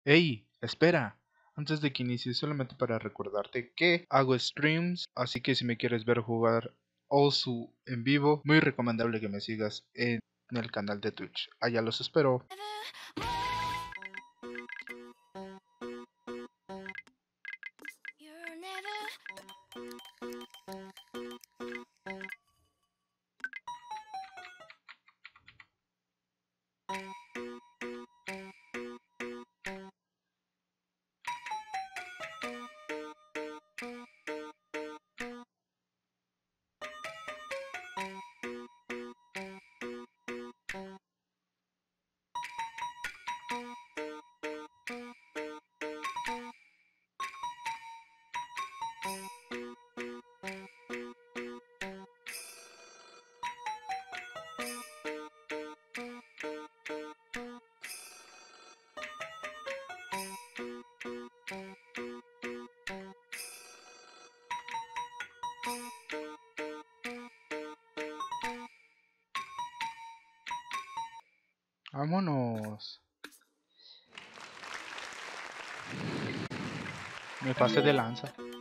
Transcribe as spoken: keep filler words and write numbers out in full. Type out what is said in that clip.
Hey, espera. Antes de que inicie, solamente para recordarte que hago streams, así que si me quieres ver jugar Osu en vivo, muy recomendable que me sigas en el canal de Twitch. Allá los espero. Vámonos. Me pasé de lanza.